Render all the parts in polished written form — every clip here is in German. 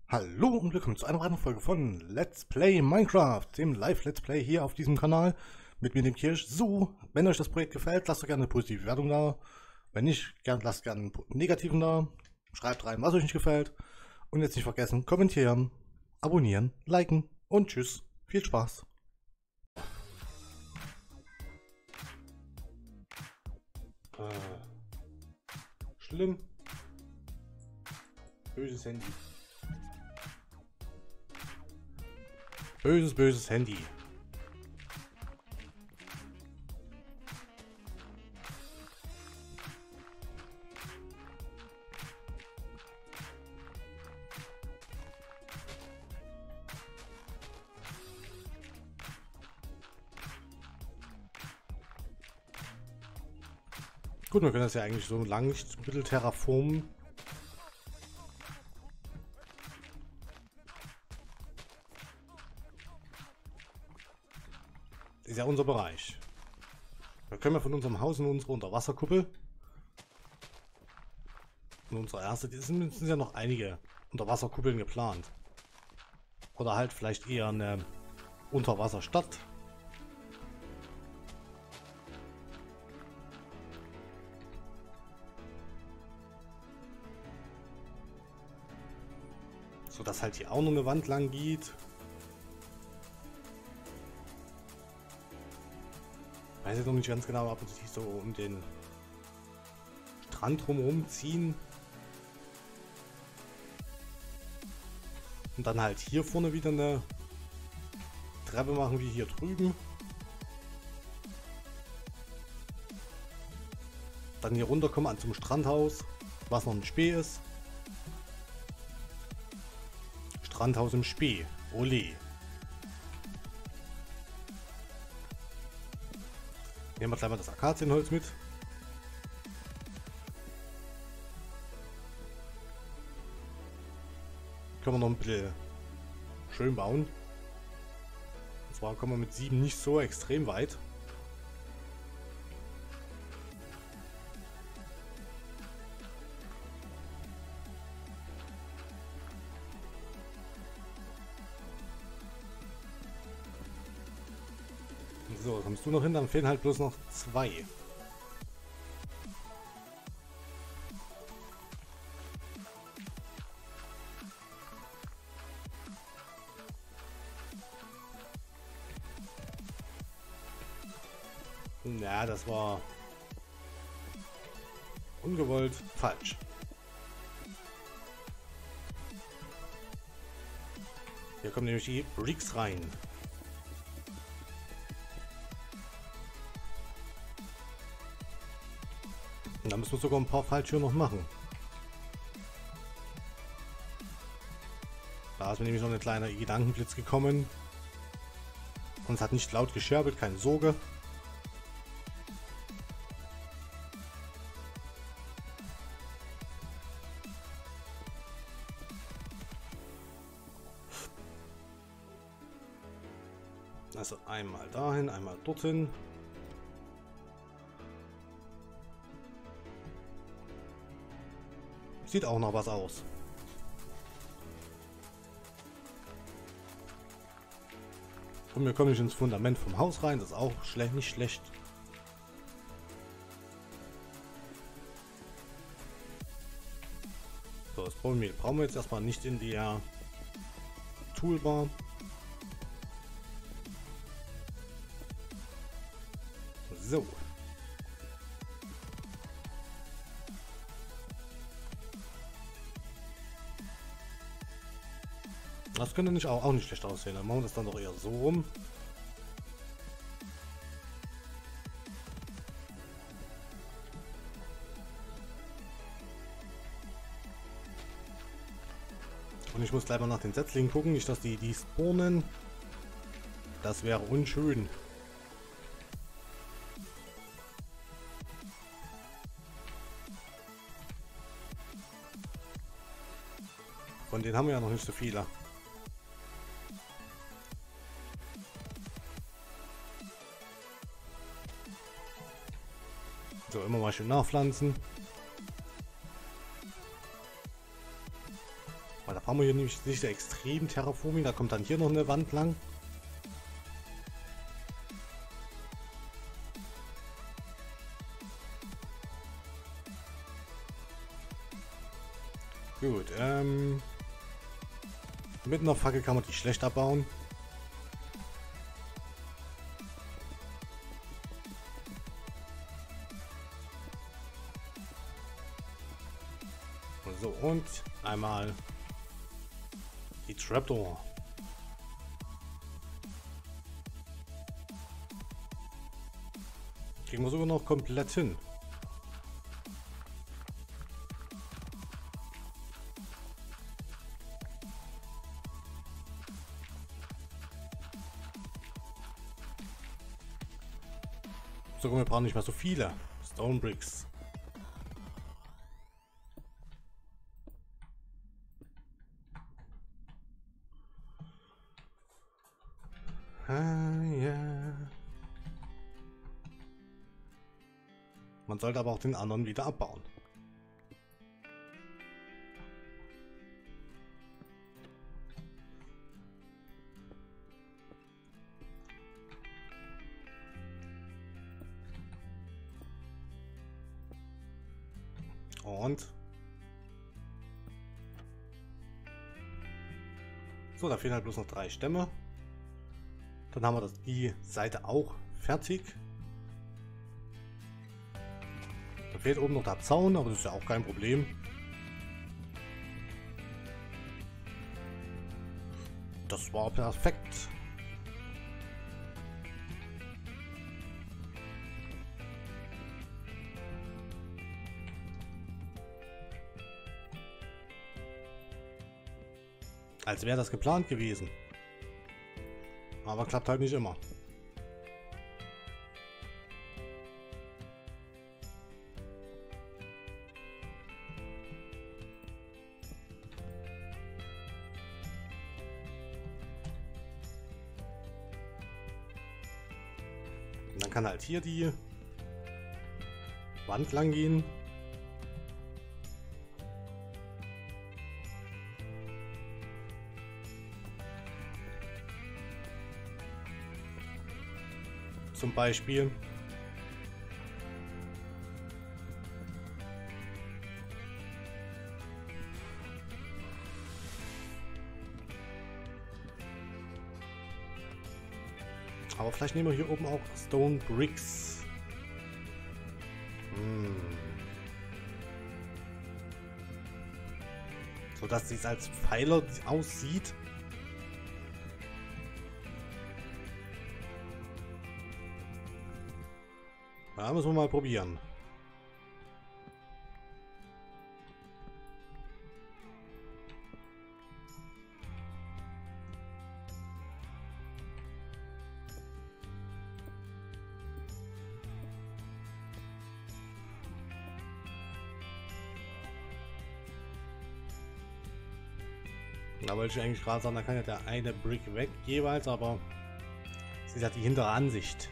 Hallo und willkommen zu einer weiteren Folge von Let's Play Minecraft, dem Live-Let's Play hier auf diesem Kanal mit mir, dem Kirsch. So, wenn euch das Projekt gefällt, lasst doch gerne eine positive Bewertung da. Wenn nicht, lasst gerne einen negativen da. Schreibt rein, was euch nicht gefällt. Und jetzt nicht vergessen, kommentieren, abonnieren, liken und tschüss. Viel Spaß. Schlimm. Böses Handy. Böses Handy. Gut, wir können das ja eigentlich so lang nicht ein bisschen terraformen. Ist ja unser Bereich. Da können wir von unserem Haus in unsere Unterwasserkuppel. Und unsere erste, die sind ja noch einige Unterwasserkuppeln geplant. Oder halt vielleicht eher eine Unterwasserstadt. So dass halt hier auch noch eine Wand lang geht. Ich weiß jetzt noch nicht ganz genau, ob sie sich so um den Strand drumherum ziehen. Und dann halt hier vorne wieder eine Treppe machen wie hier drüben. Dann hier runterkommen zum Strandhaus, was noch ein Spee ist. Strandhaus im Spee. Ole. Nehmen wir gleich mal das Akazienholz mit. Können wir noch ein bisschen schön bauen. Und zwar kommen wir mit 7 nicht so extrem weit. So, kommst du noch hin? Dann fehlen halt bloß noch 2. Ja, das war ungewollt falsch. Hier kommen nämlich die Bricks rein. Und da müssen wir sogar ein paar Falltüren noch machen. Da ist mir nämlich noch ein kleiner Gedankenblitz gekommen. Und es hat nicht laut gescherbelt, keine Sorge. Also einmal dahin, einmal dorthin. Sieht auch noch was aus. Und wir kommen nicht ins Fundament vom Haus rein, das ist auch nicht schlecht. So, das Bohnenmehl brauchen wir jetzt erstmal nicht in der Toolbar. So. Das könnte nicht auch nicht schlecht aussehen. Dann machen wir das dann doch eher so rum. Und ich muss gleich mal nach den Setzlingen gucken, nicht dass die spawnen. Das wäre unschön. Von denen haben wir ja noch nicht so viele. So, immer mal schön nachpflanzen. brauchen wir hier nämlich nicht der extrem Terraforming. Da kommt dann hier noch eine Wand lang. Gut, mit einer Fackel kann man die schlecht abbauen. So, und einmal die Trapdoor. Kriegen wir sogar noch komplett hin. Sogar wir brauchen nicht mehr so viele Stone Bricks. Yeah. Man sollte aber auch den anderen wieder abbauen. Und so, da fehlen halt bloß noch 3 Stämme. Dann haben wir die Seite auch fertig. Da fehlt oben noch der Zaun, aber das ist ja auch kein Problem. Das war perfekt. Als wäre das geplant gewesen. Aber klappt halt nicht immer. Und dann kann halt hier die Wand lang gehen. Zum Beispiel. Aber vielleicht nehmen wir hier oben auch Stone Bricks. So dass es als Pfeiler aussieht. Da müssen wir mal probieren. Da wollte ich eigentlich gerade sagen, da kann ja der eine Brick weg jeweils, aber es ist ja die hintere Ansicht.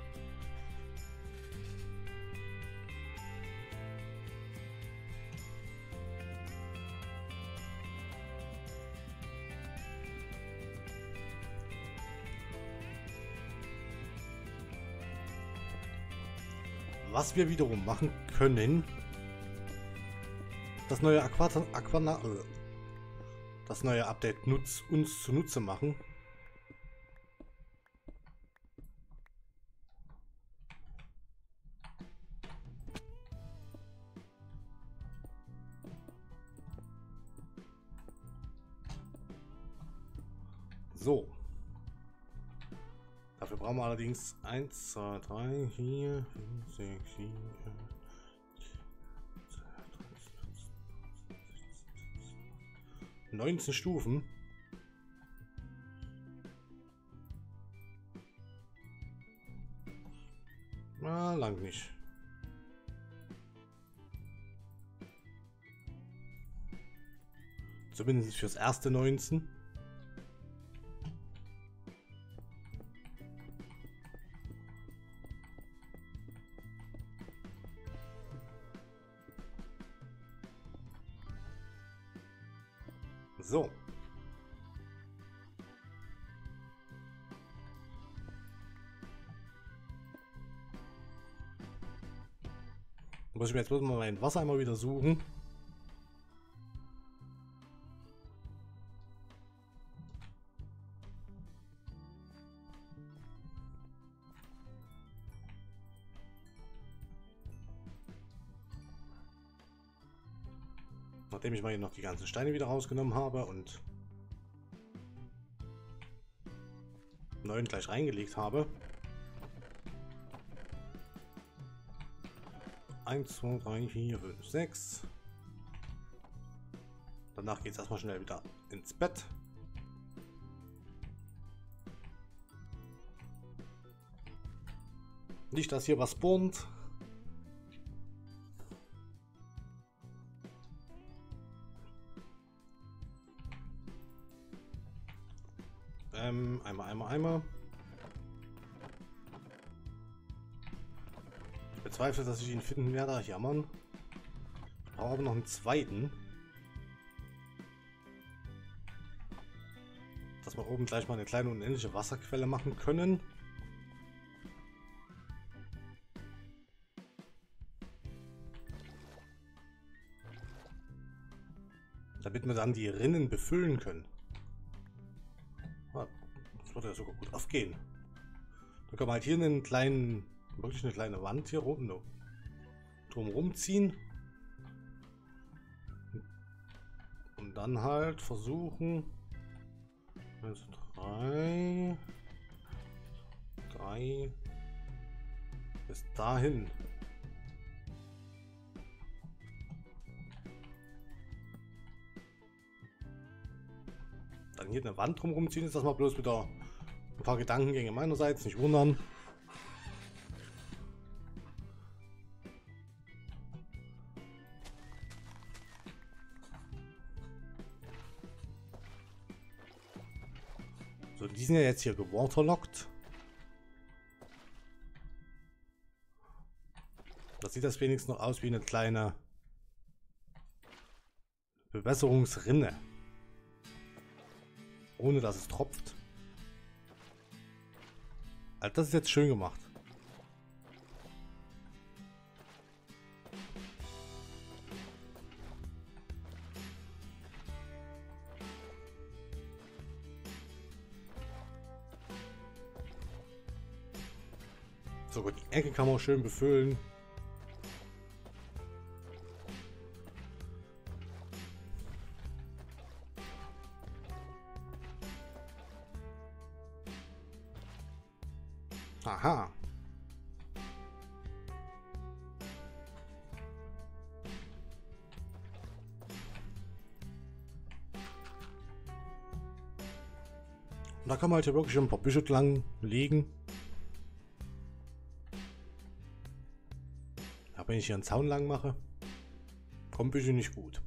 Was wir wiederum machen können, das neue das neue Update uns zunutze machen. So. Dafür brauchen wir allerdings 1, 2, 3, 4, 5, 6, 7, 19 Stufen. Na, lang nicht. Zumindest fürs erste 19. So. Muss ich mir jetzt bloß mal meinen Wassereimer wieder suchen. Nachdem ich mal hier noch die ganzen Steine wieder rausgenommen habe und neuen gleich reingelegt habe. 1, 2, 3, 4, 5, 6. Danach geht es erstmal schnell wieder ins Bett. Nicht, dass hier was spawnt. Einmal. Ich bezweifle, dass ich ihn finden werde. Ja, Mann. Ich brauche aber noch einen zweiten. Dass wir oben gleich mal eine kleine unendliche Wasserquelle machen können. Damit wir dann die Rinnen befüllen können. Das wird ja sogar gut aufgehen. Dann können wir halt hier wirklich eine kleine Wand hier drumherum ziehen. Und dann halt versuchen. 3 bis dahin. Dann hier eine Wand drumherum ziehen, ist das mal bloß wieder ein paar Gedankengänge meinerseits, nicht wundern. So, die sind ja jetzt hier gewaterlockt. Da sieht das wenigstens noch aus wie eine kleine Bewässerungsrinne. Ohne dass es tropft. Also das ist jetzt schön gemacht. So gut, die Ecke kann man schön befüllen. Aha. Und da kann man halt hier wirklich ein paar Büsche lang legen. Aber wenn ich hier einen Zaun lang mache, kommen Büsche nicht gut.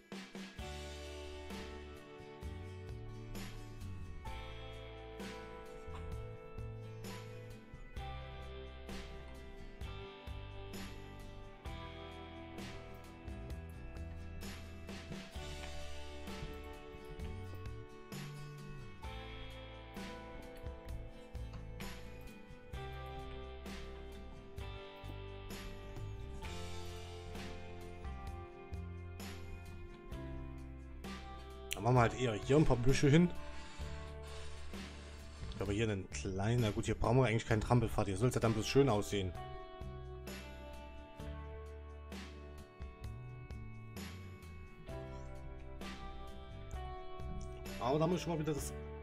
Dann machen wir halt eher hier ein paar Büsche hin. Aber hier einen kleinen, na gut, hier brauchen wir eigentlich keinen Trampelpfad. Hier soll es ja dann bloß schön aussehen. Aber da muss ich schon mal wieder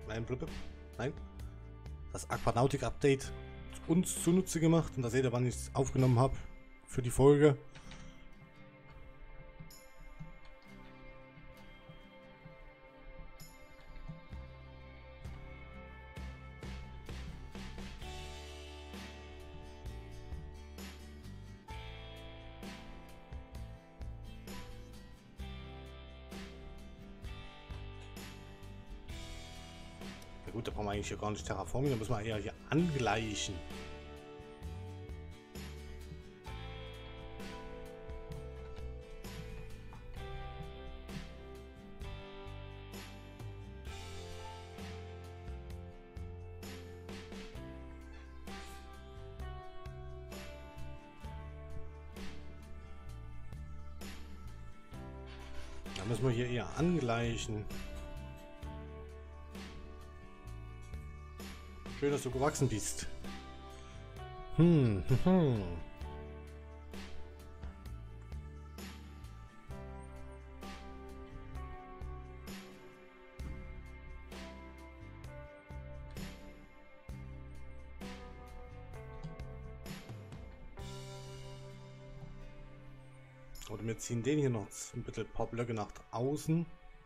das Aquanautic Update uns zunutze gemacht. Und da seht ihr, wann ich es aufgenommen habe für die Folge. Gut, da brauchen wir eigentlich hier gar nicht terraformen, da müssen wir eher hier angleichen. müssen wir hier eher angleichen. Schön, dass du gewachsen bist. Oder wir ziehen den hier noch ein bisschen ein paar Blöcke nach außen.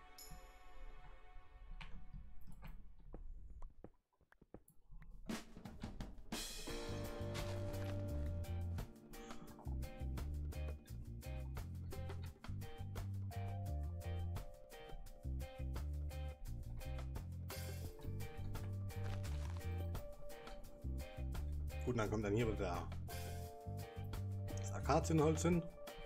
Gut, und dann kommt dann hier wieder das Akazienholz hin.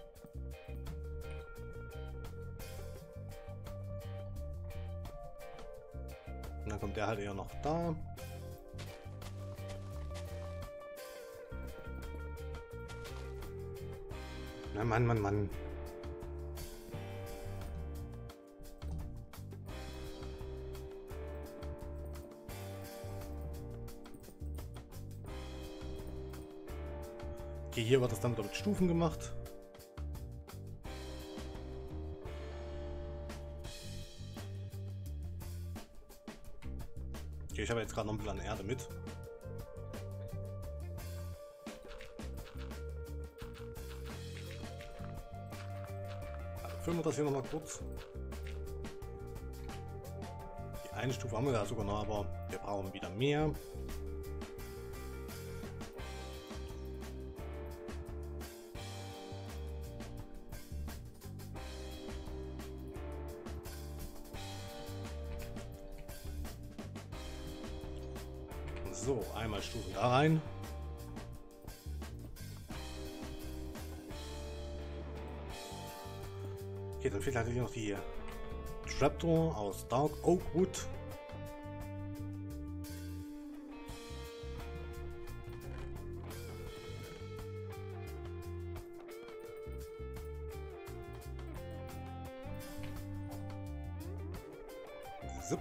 Und dann kommt der halt eher noch da. Na Mann. Okay, hier wird das dann wieder mit Stufen gemacht. Okay, ich habe jetzt gerade noch ein bisschen an Erde mit. Füllen wir das hier noch mal kurz. Die eine Stufe haben wir da sogar noch, aber wir brauchen wieder mehr. So, einmal Stufen da rein. Okay, dann fehlt halt hier noch die Trapdoor aus Dark Oak Wood. Zip.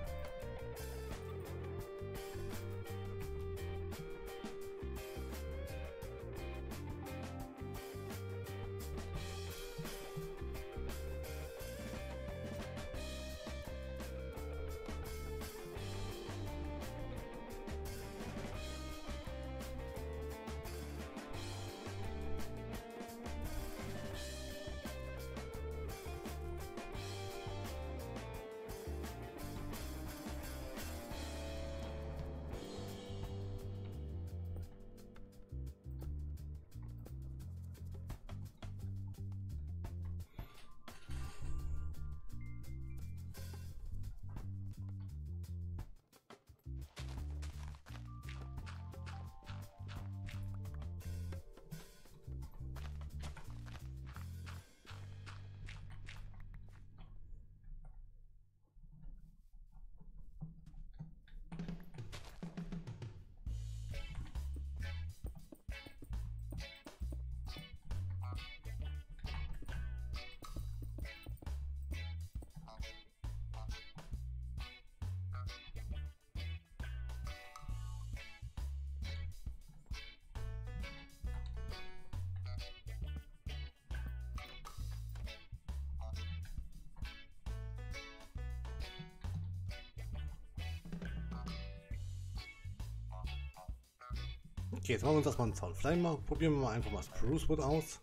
Okay, jetzt machen wir uns das mal einen Zaunfly mal. Probieren wir mal einfach mal Spruce Wood aus.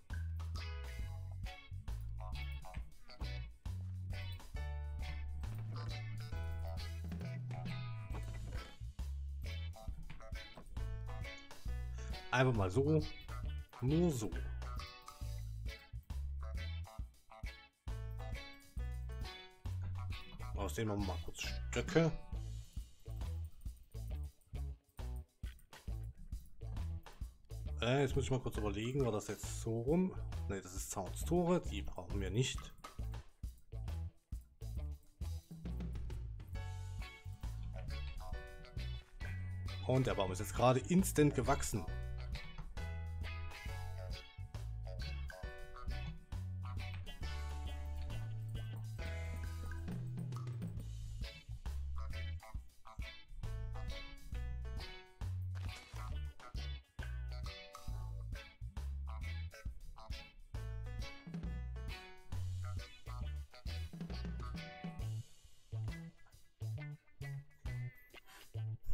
Einfach mal so. Nur so. Aus denen machen wir mal kurz Stöcke. Jetzt muss ich mal kurz überlegen, war das jetzt so rum? Ne, das ist Zaunstore, die brauchen wir nicht. Und der Baum ist jetzt gerade instant gewachsen.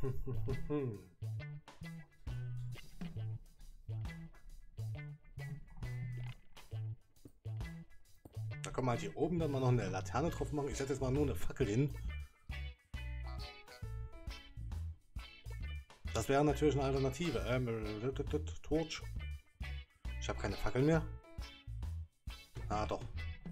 Da kann man halt hier oben dann mal noch eine Laterne drauf machen. Ich setze jetzt mal nur eine Fackel hin. Das wäre natürlich eine Alternative. Torch. Ich habe keine Fackel mehr. Ah, doch.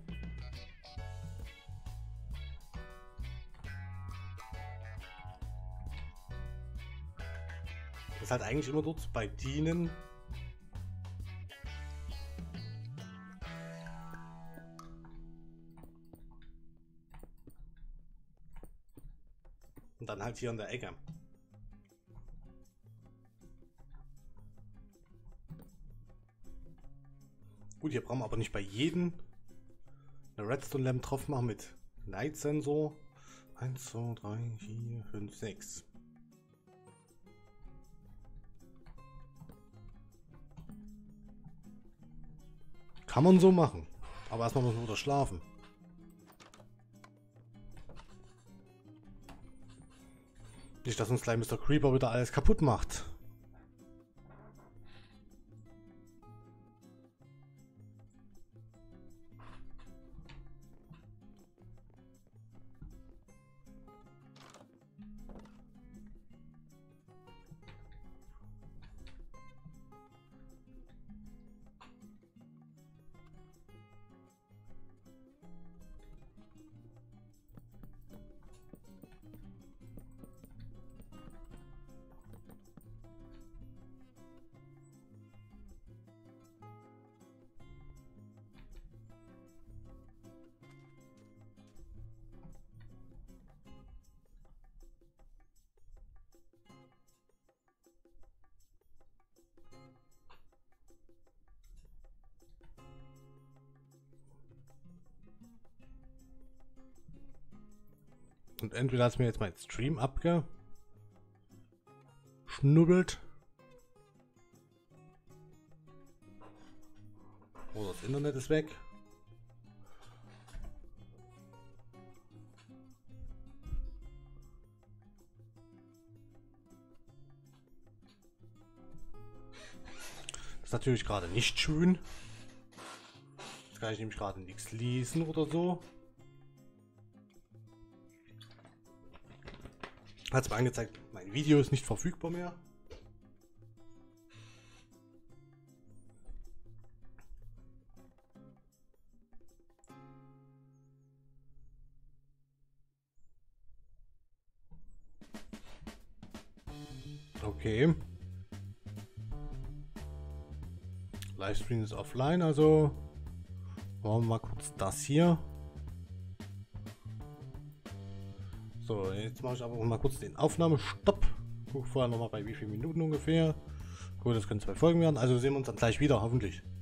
Das ist halt eigentlich immer dort bei Dienen. Und dann halt hier in der Ecke. Gut, hier brauchen wir aber nicht bei jedem eine Redstone Lamp drauf machen mit Night Sensor. 1, 2, 3, 4, 5, 6. Kann man so machen. Aber erstmal muss man wieder schlafen. Nicht, dass uns gleich Mr. Creeper wieder alles kaputt macht. Und entweder hat es mir jetzt mein Stream abgeschnubbelt. Oder das Internet ist weg. Das ist natürlich gerade nicht schön. Jetzt kann ich nämlich gerade nichts lesen oder so. Hat es mir angezeigt, mein Video ist nicht verfügbar mehr. Okay. Livestream ist offline, also machen wir mal kurz das hier. So, jetzt mache ich aber mal kurz den Aufnahmestopp. Guck vorher noch mal bei wie vielen Minuten ungefähr. Gut, das können 2 Folgen werden. Also sehen wir uns dann gleich wieder, hoffentlich.